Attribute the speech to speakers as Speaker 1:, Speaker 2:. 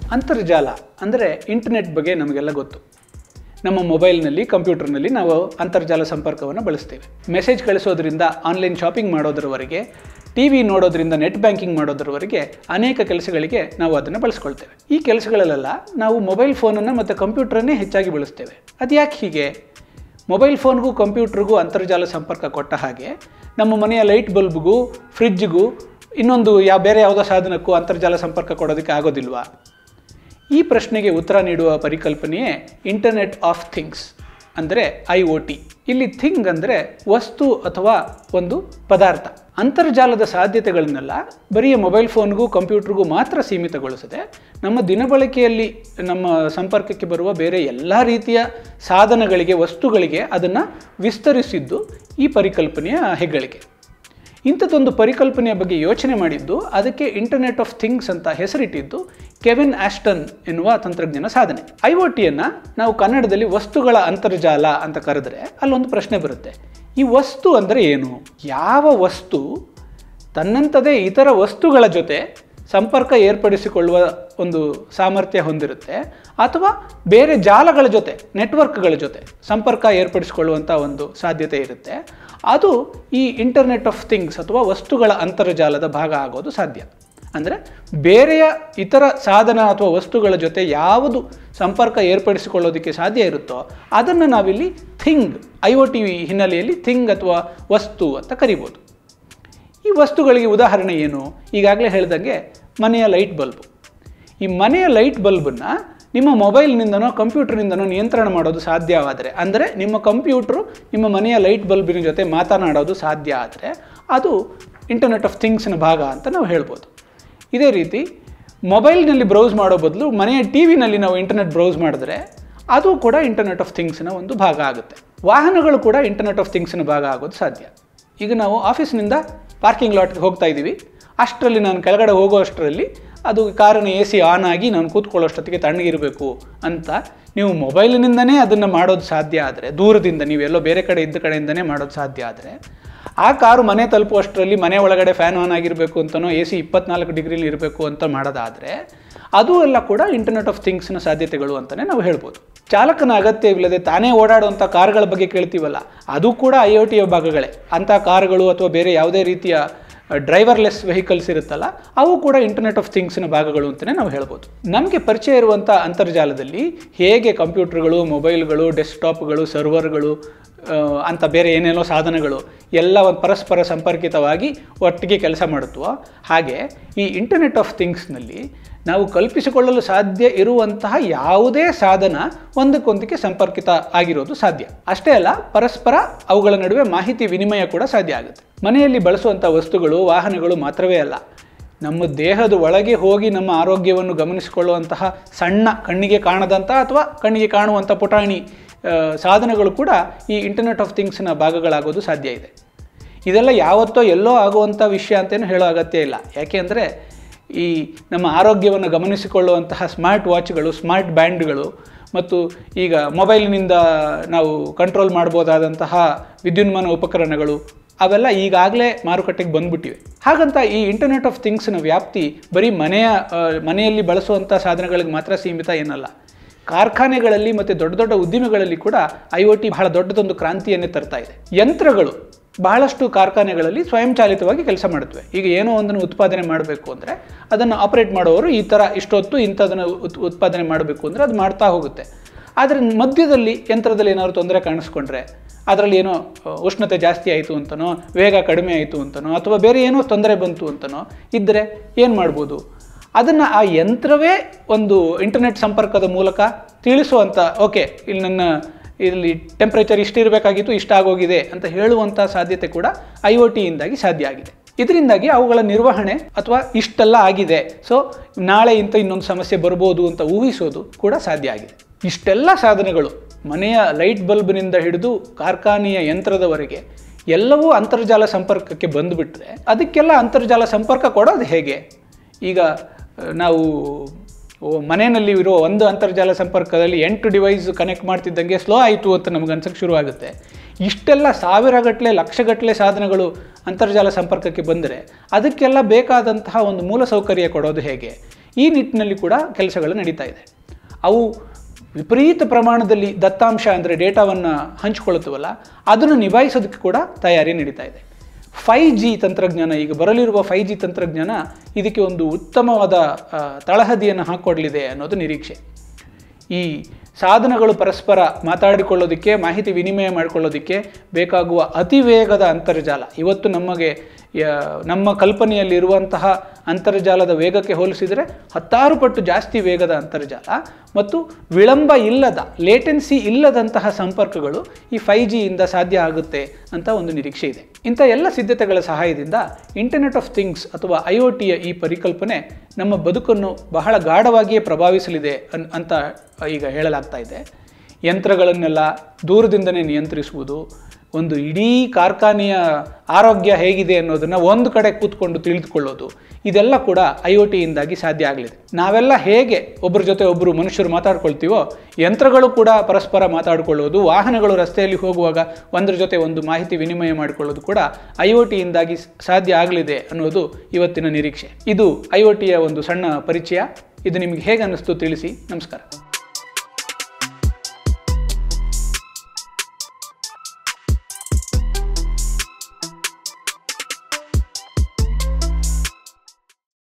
Speaker 1: ಅಂತರ್ಜಾಲ ಅಂದರೆ ಇಂಟರ್ನೆಟ್ ಬಗ್ಗೆ ನಮಗೆಲ್ಲ ಗೊತ್ತು. ನಮ್ಮ ಮೊಬೈಲ್ನಲ್ಲಿ, ಕಂಪ್ಯೂಟರ್ನಲ್ಲಿ ನಾವು ಅಂತರ್ಜಾಲ ಸಂಪರ್ಕವನ್ನು ಬಳಸ್ತೇವೆ. ಮೆಸೇಜ್ ಕಳಿಸೋದ್ರಿಂದ ಆನ್ಲೈನ್ ಶಾಪಿಂಗ್ ಮಾಡೋದ್ರವರೆಗೆ, ಟಿ ವಿ ನೋಡೋದ್ರಿಂದ ನೆಟ್ ಬ್ಯಾಂಕಿಂಗ್ ಮಾಡೋದ್ರವರೆಗೆ ಅನೇಕ ಕೆಲಸಗಳಿಗೆ ನಾವು ಅದನ್ನು ಬಳಸ್ಕೊಳ್ತೇವೆ. ಈ ಕೆಲಸಗಳಲ್ಲೆಲ್ಲ ನಾವು ಮೊಬೈಲ್ ಫೋನನ್ನು ಮತ್ತು ಕಂಪ್ಯೂಟ್ರನ್ನೇ ಹೆಚ್ಚಾಗಿ ಬಳಸ್ತೇವೆ. ಅದ್ಯಾಕೆ ಹೀಗೆ? ಮೊಬೈಲ್ ಫೋನ್ಗೂ ಕಂಪ್ಯೂಟ್ರಿಗೂ ಅಂತರ್ಜಾಲ ಸಂಪರ್ಕ ಕೊಟ್ಟ ಹಾಗೆ ನಮ್ಮ ಮನೆಯ ಲೈಟ್ ಬಲ್ಬ್ಗೂ, ಫ್ರಿಡ್ಜ್ಗೂ, ಇನ್ನೊಂದು ಬೇರೆ ಯಾವುದೋ ಸಾಧನಕ್ಕೂ ಅಂತರ್ಜಾಲ ಸಂಪರ್ಕ ಕೊಡೋದಕ್ಕೆ ಆಗೋದಿಲ್ವಾ? ಈ ಪ್ರಶ್ನೆಗೆ ಉತ್ತರ ನೀಡುವ ಪರಿಕಲ್ಪನೆಯೇ ಇಂಟರ್ನೆಟ್ ಆಫ್ ಥಿಂಗ್ಸ್, ಅಂದರೆ IoT. ಇಲ್ಲಿ ಥಿಂಗ್ ಅಂದರೆ ವಸ್ತು ಅಥವಾ ಒಂದು ಪದಾರ್ಥ. ಅಂತರ್ಜಾಲದ ಸಾಧ್ಯತೆಗಳನ್ನೆಲ್ಲ ಬರೀ ಮೊಬೈಲ್ ಫೋನ್ಗೂ ಕಂಪ್ಯೂಟ್ರಿಗೂ ಮಾತ್ರ ಸೀಮಿತಗೊಳಿಸದೆ ನಮ್ಮ ದಿನಬಳಕೆಯಲ್ಲಿ ನಮ್ಮ ಸಂಪರ್ಕಕ್ಕೆ ಬರುವ ಬೇರೆ ಎಲ್ಲ ರೀತಿಯ ಸಾಧನಗಳಿಗೆ, ವಸ್ತುಗಳಿಗೆ ಅದನ್ನು ವಿಸ್ತರಿಸಿದ್ದು ಈ ಪರಿಕಲ್ಪನೆಯ ಹೆಗ್ಗಳಿಕೆ. ಇಂಥದ್ದೊಂದು ಪರಿಕಲ್ಪನೆಯ ಬಗ್ಗೆ ಯೋಚನೆ ಮಾಡಿದ್ದು, ಅದಕ್ಕೆ ಇಂಟರ್ನೆಟ್ ಆಫ್ ಥಿಂಗ್ಸ್ ಅಂತ ಹೆಸರಿಟ್ಟಿದ್ದು ಕೆವಿನ್ ಆಸ್ಟನ್ ಎನ್ನುವ ತಂತ್ರಜ್ಞನ ಸಾಧನೆ. IoTಯನ್ನು ನಾವು ಕನ್ನಡದಲ್ಲಿ ವಸ್ತುಗಳ ಅಂತರ್ಜಾಲ ಅಂತ ಕರೆದರೆ ಅಲ್ಲೊಂದು ಪ್ರಶ್ನೆ ಬರುತ್ತೆ. ಈ ವಸ್ತು ಅಂದರೆ ಏನು? ಯಾವ ವಸ್ತು ತನ್ನಂಥದೇ ಇತರ ವಸ್ತುಗಳ ಜೊತೆ ಸಂಪರ್ಕ ಏರ್ಪಡಿಸಿಕೊಳ್ಳುವ ಒಂದು ಸಾಮರ್ಥ್ಯ ಹೊಂದಿರುತ್ತೆ, ಅಥವಾ ಬೇರೆ ಜಾಲಗಳ ಜೊತೆ, ನೆಟ್ವರ್ಕ್ಗಳ ಜೊತೆ ಸಂಪರ್ಕ ಏರ್ಪಡಿಸಿಕೊಳ್ಳುವಂಥ ಒಂದು ಸಾಧ್ಯತೆ ಇರುತ್ತೆ, ಅದು ಈ ಇಂಟರ್ನೆಟ್ ಆಫ್ ಥಿಂಗ್ಸ್ ಅಥವಾ ವಸ್ತುಗಳ ಅಂತರ್ಜಾಲದ ಭಾಗ ಆಗೋದು ಸಾಧ್ಯ. ಅಂದರೆ ಬೇರೆಯ ಇತರ ಸಾಧನ ಅಥವಾ ವಸ್ತುಗಳ ಜೊತೆ ಯಾವುದು ಸಂಪರ್ಕ ಏರ್ಪಡಿಸಿಕೊಳ್ಳೋದಕ್ಕೆ ಸಾಧ್ಯ ಇರುತ್ತೋ ಅದನ್ನು ನಾವಿಲ್ಲಿ ಥಿಂಗ್, IoT ಹಿನ್ನೆಲೆಯಲ್ಲಿ ಥಿಂಗ್ ಅಥವಾ ವಸ್ತು ಅಂತ ಕರಿಬೋದು. ಈ ವಸ್ತುಗಳಿಗೆ ಉದಾಹರಣೆ ಏನು? ಈಗಾಗಲೇ ಹೇಳಿದಂಗೆ ಮನೆಯ ಲೈಟ್ ಬಲ್ಬ್. ಈ ಮನೆಯ ಲೈಟ್ ಬಲ್ಬನ್ನು ನಿಮ್ಮ ಮೊಬೈಲ್ನಿಂದನೋ ಕಂಪ್ಯೂಟರ್ನಿಂದನೋ ನಿಯಂತ್ರಣ ಮಾಡೋದು ಸಾಧ್ಯವಾದರೆ, ಅಂದರೆ ನಿಮ್ಮ ಕಂಪ್ಯೂಟ್ರು ನಿಮ್ಮ ಮನೆಯ ಲೈಟ್ ಬಲ್ಬಿನ ಜೊತೆ ಮಾತನಾಡೋದು ಸಾಧ್ಯ ಆದರೆ ಅದು ಇಂಟರ್ನೆಟ್ ಆಫ್ ಥಿಂಗ್ಸ್ನ ಭಾಗ ಅಂತ ನಾವು ಹೇಳ್ಬೋದು. ಇದೇ ರೀತಿ ಮೊಬೈಲ್ನಲ್ಲಿ ಬ್ರೌಸ್ ಮಾಡೋ ಬದಲು ಮನೆಯ TVನಲ್ಲಿ ನಾವು ಇಂಟರ್ನೆಟ್ ಬ್ರೌಸ್ ಮಾಡಿದ್ರೆ ಅದು ಕೂಡ ಇಂಟರ್ನೆಟ್ ಆಫ್ ಥಿಂಗ್ಸ್ನ ಒಂದು ಭಾಗ ಆಗುತ್ತೆ. ವಾಹನಗಳು ಕೂಡ ಇಂಟರ್ನೆಟ್ ಆಫ್ ಥಿಂಗ್ಸ್ನ ಭಾಗ ಆಗೋದು ಸಾಧ್ಯ. ಈಗ ನಾವು ಆಫೀಸ್ನಿಂದ ಪಾರ್ಕಿಂಗ್ ಲಾಟ್ಗೆ ಹೋಗ್ತಾ ಇದ್ದೀವಿ, ಅಷ್ಟರಲ್ಲಿ ನಾನು ಕೆಳಗಡೆ ಹೋಗೋ ಅಷ್ಟರಲ್ಲಿ ಅದು ಕಾರಿನ AC ಆನ್ ಆಗಿ ನಾನು ಕೂತ್ಕೊಳ್ಳೋಷ್ಟೊತ್ತಿಗೆ ತಣ್ಣಗಿರಬೇಕು ಅಂತ ನೀವು ಮೊಬೈಲಿನಿಂದನೇ ಅದನ್ನು ಮಾಡೋದು ಸಾಧ್ಯ ಆದರೆ, ದೂರದಿಂದ ನೀವೆಲ್ಲೋ ಬೇರೆ ಕಡೆ ಇದ್ದ ಕಡೆಯಿಂದನೇ ಮಾಡೋದು ಸಾಧ್ಯ ಆದರೆ, ಆ ಕಾರು ಮನೆ ತಲುಪುವಷ್ಟರಲ್ಲಿ ಮನೆ ಒಳಗಡೆ ಫ್ಯಾನ್ ಆನ್ ಆಗಿರಬೇಕು ಅಂತನೋ AC 24 ಡಿಗ್ರಿಲಿ ಇರಬೇಕು ಅಂತ ಮಾಡೋದಾದರೆ ಅದು ಎಲ್ಲ ಕೂಡ ಇಂಟರ್ನೆಟ್ ಆಫ್ ಥಿಂಗ್ಸ್ನ ಸಾಧ್ಯತೆಗಳು ಅಂತಲೇ ನಾವು ಹೇಳ್ಬೋದು. ಚಾಲಕನ ಅಗತ್ಯವಿಲ್ಲದೆ ತಾನೇ ಓಡಾಡುವಂಥ ಕಾರುಗಳ ಬಗ್ಗೆ ಕೇಳ್ತೀವಲ್ಲ, ಅದು ಕೂಡ IoTಯ ಭಾಗಗಳೇ. ಅಂಥ ಕಾರುಗಳು ಅಥವಾ ಬೇರೆ ಯಾವುದೇ ರೀತಿಯ ಡ್ರೈವರ್ಲೆಸ್ ವೆಹಿಕಲ್ಸ್ ಇರುತ್ತಲ್ಲ, ಅವು ಕೂಡ ಇಂಟರ್ನೆಟ್ ಆಫ್ ಥಿಂಗ್ಸ್ನ ಭಾಗಗಳು ಅಂತಲೇ ನಾವು ಹೇಳ್ಬೋದು. ನಮಗೆ ಪರಿಚಯ ಇರುವಂಥ ಅಂತರ್ಜಾಲದಲ್ಲಿ ಹೇಗೆ ಕಂಪ್ಯೂಟರ್ಗಳು, ಮೊಬೈಲ್ಗಳು, ಡೆಸ್ಕ್ಟಾಪ್ಗಳು, ಸರ್ವರ್ಗಳು ಅಂತ ಬೇರೆ ಏನೇನೋ ಸಾಧನಗಳು ಎಲ್ಲ ಒಂದು ಪರಸ್ಪರ ಸಂಪರ್ಕಿತವಾಗಿ ಒಟ್ಟಿಗೆ ಕೆಲಸ ಮಾಡುತ್ತೋ, ಹಾಗೆ ಈ ಇಂಟರ್ನೆಟ್ ಆಫ್ ಥಿಂಗ್ಸ್ನಲ್ಲಿ ನಾವು ಕಲ್ಪಿಸಿಕೊಳ್ಳಲು ಸಾಧ್ಯ ಇರುವಂತಹ ಯಾವುದೇ ಸಾಧನ ಒಂದಕ್ಕೊಂದಕ್ಕೆ ಸಂಪರ್ಕಿತ ಆಗಿರೋದು ಸಾಧ್ಯ. ಅಷ್ಟೇ ಅಲ್ಲ, ಪರಸ್ಪರ ಅವುಗಳ ನಡುವೆ ಮಾಹಿತಿ ವಿನಿಮಯ ಕೂಡ ಸಾಧ್ಯ ಆಗುತ್ತೆ. ಮನೆಯಲ್ಲಿ ಬಳಸುವಂಥ ವಸ್ತುಗಳು, ವಾಹನಗಳು ಮಾತ್ರವೇ ಅಲ್ಲ, ನಮ್ಮ ದೇಹದ ಒಳಗೆ ಹೋಗಿ ನಮ್ಮ ಆರೋಗ್ಯವನ್ನು ಗಮನಿಸಿಕೊಳ್ಳುವಂತಹ ಸಣ್ಣ, ಕಣ್ಣಿಗೆ ಕಾಣದಂಥ ಅಥವಾ ಕಣ್ಣಿಗೆ ಕಾಣುವಂಥ ಪುಟಾಣಿ ಸಾಧನಗಳು ಕೂಡ ಈ ಇಂಟರ್ನೆಟ್ ಆಫ್ ಥಿಂಗ್ಸ್ನ ಭಾಗಗಳಾಗೋದು ಸಾಧ್ಯ ಇದೆ. ಇದೆಲ್ಲ ಯಾವತ್ತೋ ಎಲ್ಲೋ ಆಗುವಂಥ ವಿಷಯ ಅಂತೇನು ಹೇಳೋ ಅಗತ್ಯ ಇಲ್ಲ. ಯಾಕೆ ಅಂದರೆ ಈ ನಮ್ಮ ಆರೋಗ್ಯವನ್ನು ಗಮನಿಸಿಕೊಳ್ಳುವಂತಹ ಸ್ಮಾರ್ಟ್ ವಾಚ್ಗಳು, ಸ್ಮಾರ್ಟ್ ಬ್ಯಾಂಡ್ಗಳು ಮತ್ತು ಈಗ ಮೊಬೈಲ್ನಿಂದ ನಾವು ಕಂಟ್ರೋಲ್ ಮಾಡ್ಬೋದಾದಂತಹ ವಿದ್ಯುನ್ಮಾನ ಉಪಕರಣಗಳು ಅವೆಲ್ಲ ಈಗಾಗಲೇ ಮಾರುಕಟ್ಟೆಗೆ ಬಂದ್ಬಿಟ್ಟಿವೆ. ಹಾಗಂತ ಈ ಇಂಟರ್ನೆಟ್ ಆಫ್ ಥಿಂಗ್ಸ್ನ ವ್ಯಾಪ್ತಿ ಬರೀ ಮನೆಯಲ್ಲಿ ಬಳಸುವಂಥ ಸಾಧನಗಳಿಗೆ ಮಾತ್ರ ಸೀಮಿತ ಏನಲ್ಲ. ಕಾರ್ಖಾನೆಗಳಲ್ಲಿ ಮತ್ತು ದೊಡ್ಡ ದೊಡ್ಡ ಉದ್ದಿಮೆಗಳಲ್ಲಿ ಕೂಡ IoT ಬಹಳ ದೊಡ್ಡದೊಂದು ಕ್ರಾಂತಿಯನ್ನೇ ತರ್ತಾ ಇದೆ. ಯಂತ್ರಗಳು ಬಹಳಷ್ಟು ಕಾರ್ಖಾನೆಗಳಲ್ಲಿ ಸ್ವಯಂಚಾಲಿತವಾಗಿ ಕೆಲಸ ಮಾಡುತ್ತವೆ. ಈಗ ಏನೋ ಒಂದನ್ನು ಉತ್ಪಾದನೆ ಮಾಡಬೇಕು ಅಂದರೆ ಅದನ್ನು ಆಪರೇಟ್ ಮಾಡೋರು ಈ ಥರ ಇಷ್ಟೊತ್ತು ಇಂಥದನ್ನು ಉತ್ಪಾದನೆ ಮಾಡಬೇಕು ಅಂದರೆ ಅದು ಮಾಡ್ತಾ ಹೋಗುತ್ತೆ. ಆದರೆ ಮಧ್ಯದಲ್ಲಿ ಯಂತ್ರದಲ್ಲಿ ಏನಾದರೂ ತೊಂದರೆ ಕಾಣಿಸ್ಕೊಂಡ್ರೆ, ಅದರಲ್ಲಿ ಏನೋ ಉಷ್ಣತೆ ಜಾಸ್ತಿ ಆಯಿತು ಅಂತನೋ, ವೇಗ ಕಡಿಮೆ ಆಯಿತು ಅಂತನೋ, ಅಥವಾ ಬೇರೆ ಏನೋ ತೊಂದರೆ ಬಂತು ಅಂತನೋ ಇದ್ದರೆ ಏನು ಮಾಡ್ಬೋದು? ಅದನ್ನು ಆ ಯಂತ್ರವೇ ಒಂದು ಇಂಟರ್ನೆಟ್ ಸಂಪರ್ಕದ ಮೂಲಕ ತಿಳಿಸುವಂಥ, ಓಕೆ ಇಲ್ಲಿ ಟೆಂಪ್ರೇಚರ್ ಇಷ್ಟಿರಬೇಕಾಗಿತ್ತು, ಇಷ್ಟಾಗೋಗಿದೆ ಅಂತ ಹೇಳುವಂಥ ಸಾಧ್ಯತೆ ಕೂಡ IoTಯಿಂದಾಗಿ ಸಾಧ್ಯ ಆಗಿದೆ. ಇದರಿಂದಾಗಿ ಅವುಗಳ ನಿರ್ವಹಣೆ ಅಥವಾ ಇಷ್ಟೆಲ್ಲ ಆಗಿದೆ, ಸೊ ನಾಳೆ ಇನ್ನೊಂದು ಸಮಸ್ಯೆ ಬರ್ಬೋದು ಅಂತ ಊಹಿಸೋದು ಕೂಡ ಸಾಧ್ಯ ಆಗಿದೆ. ಇಷ್ಟೆಲ್ಲ ಸಾಧನಗಳು ಮನೆಯ ಲೈಟ್ ಬಲ್ಬ್ನಿಂದ ಹಿಡಿದು ಕಾರ್ಖಾನೆಯ ಯಂತ್ರದವರೆಗೆ ಎಲ್ಲವೂ ಅಂತರ್ಜಾಲ ಸಂಪರ್ಕಕ್ಕೆ ಬಂದುಬಿಟ್ರೆ ಅದಕ್ಕೆಲ್ಲ ಅಂತರ್ಜಾಲ ಸಂಪರ್ಕ ಕೊಡೋದು ಹೇಗೆ? ಈಗ ನಾವು ಮನೆಯಲ್ಲಿ ಇರೋ ಒಂದು ಅಂತರ್ಜಾಲ ಸಂಪರ್ಕದಲ್ಲಿ 8 ಡಿವೈಸ್ ಕನೆಕ್ಟ್ ಮಾಡ್ತಿದ್ದಂಗೆ ಸ್ಲೋ ಆಯಿತು ಅಂತ ನಮಗೆ ಅನ್ಸೋಕ್ಕೆ ಶುರುವಾಗುತ್ತೆ. ಇಷ್ಟೆಲ್ಲ ಸಾವಿರಗಟ್ಟಲೆ, ಲಕ್ಷಗಟ್ಟಲೆ ಸಾಧನಗಳು ಅಂತರ್ಜಾಲ ಸಂಪರ್ಕಕ್ಕೆ ಬಂದರೆ ಅದಕ್ಕೆಲ್ಲ ಬೇಕಾದಂತಹ ಒಂದು ಮೂಲಸೌಕರ್ಯ ಕೊಡೋದು ಹೇಗೆ? ಈ ನಿಟ್ಟಿನಲ್ಲಿ ಕೂಡ ಕೆಲಸಗಳು ನಡೀತಾ ಇದೆ. ಅವು ವಿಪರೀತ ಪ್ರಮಾಣದಲ್ಲಿ ದತ್ತಾಂಶ ಅಂದರೆ ಡೇಟಾವನ್ನು ಹಂಚಿಕೊಳ್ಳುತ್ತವಲ್ಲ, ಅದನ್ನು ನಿಭಾಯಿಸೋದಕ್ಕೆ ಕೂಡ ತಯಾರಿ ನಡೀತಾ ಇದೆ. 5G ತಂತ್ರಜ್ಞಾನ, ಈಗ ಬರಲಿರುವ 5G ತಂತ್ರಜ್ಞಾನ ಇದಕ್ಕೆ ಒಂದು ಉತ್ತಮವಾದ ತಳಹದಿಯನ್ನು ಹಾಕ್ಕೊಡಲಿದೆ ಅನ್ನೋದು ನಿರೀಕ್ಷೆ. ಈ ಸಾಧನಗಳು ಪರಸ್ಪರ ಮಾತಾಡಿಕೊಳ್ಳೋದಕ್ಕೆ, ಮಾಹಿತಿ ವಿನಿಮಯ ಮಾಡಿಕೊಳ್ಳೋದಕ್ಕೆ ಬೇಕಾಗುವ ಅತಿ ವೇಗದ ಅಂತರ್ಜಾಲ, ಇವತ್ತು ನಮ್ಮ ಕಲ್ಪನೆಯಲ್ಲಿರುವಂತಹ ಅಂತರ್ಜಾಲದ ವೇಗಕ್ಕೆ ಹೋಲಿಸಿದರೆ 10 ಪಟ್ಟು ಜಾಸ್ತಿ ವೇಗದ ಅಂತರ್ಜಾಲ ಮತ್ತು ವಿಳಂಬ ಇಲ್ಲದ, ಲೇಟೆನ್ಸಿ ಇಲ್ಲದಂತಹ ಸಂಪರ್ಕಗಳು ಈ 5Gಯಿಂದ ಸಾಧ್ಯ ಆಗುತ್ತೆ ಅಂತ ಒಂದು ನಿರೀಕ್ಷೆ ಇದೆ. ಇಂಥ ಎಲ್ಲ ಸಿದ್ಧತೆಗಳ ಸಹಾಯದಿಂದ ಇಂಟರ್ನೆಟ್ ಆಫ್ ಥಿಂಗ್ಸ್ ಅಥವಾ IoTಯ ಈ ಪರಿಕಲ್ಪನೆ ನಮ್ಮ ಬದುಕನ್ನು ಬಹಳ ಗಾಢವಾಗಿಯೇ ಪ್ರಭಾವಿಸಲಿದೆ ಅಂತ ಈಗ ಹೇಳಲಾಗ್ತಾ ಇದೆ. ಯಂತ್ರಗಳನ್ನೆಲ್ಲ ದೂರದಿಂದನೇ ನಿಯಂತ್ರಿಸುವುದು, ಒಂದು ಇಡೀ ಕಾರ್ಖಾನೆಯ ಆರೋಗ್ಯ ಹೇಗಿದೆ ಅನ್ನೋದನ್ನು ಒಂದು ಕಡೆ ಕೂತ್ಕೊಂಡು ತಿಳಿದುಕೊಳ್ಳೋದು, ಇದೆಲ್ಲ ಕೂಡ IoTಯಿಂದಾಗಿ ಸಾಧ್ಯ ಆಗಲಿದೆ. ನಾವೆಲ್ಲ ಹೇಗೆ ಒಬ್ಬರ ಜೊತೆ ಒಬ್ಬರು ಮನುಷ್ಯರು ಮಾತಾಡ್ಕೊಳ್ತೀವೋ, ಯಂತ್ರಗಳು ಕೂಡ ಪರಸ್ಪರ ಮಾತಾಡಿಕೊಳ್ಳೋದು, ವಾಹನಗಳು ರಸ್ತೆಯಲ್ಲಿ ಹೋಗುವಾಗ ಒಂದರ ಜೊತೆ ಒಂದು ಮಾಹಿತಿ ವಿನಿಮಯ ಮಾಡಿಕೊಳ್ಳೋದು ಕೂಡ IoTಯಿಂದಾಗಿ ಸಾಧ್ಯ ಆಗಲಿದೆ ಅನ್ನೋದು ಇವತ್ತಿನ ನಿರೀಕ್ಷೆ. ಇದು IoTಯ ಒಂದು ಸಣ್ಣ ಪರಿಚಯ. ಇದು ನಿಮಗೆ ಹೇಗೆ ಅನ್ನಿಸ್ತು ತಿಳಿಸಿ. ನಮಸ್ಕಾರ.